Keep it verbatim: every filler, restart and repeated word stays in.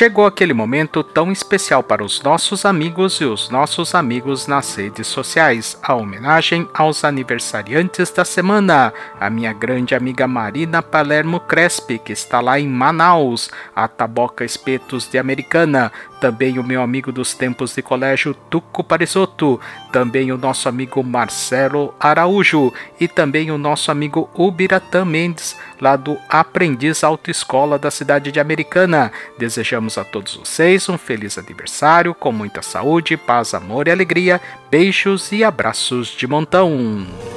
Chegou aquele momento tão especial para os nossos amigos e os nossos amigos nas redes sociais. A homenagem aos aniversariantes da semana. A minha grande amiga Marina Palermo Crespi, que está lá em Manaus. A Taboca Espetos de Americana. Também o meu amigo dos tempos de colégio, Tuco Parisotto. Também o nosso amigo Marcelo Araújo. E também o nosso amigo Ubiratã Mendes, lá do Aprendiz Autoescola da cidade de Americana. Desejamos a todos vocês um feliz aniversário, com muita saúde, paz, amor e alegria. Beijos e abraços de montão.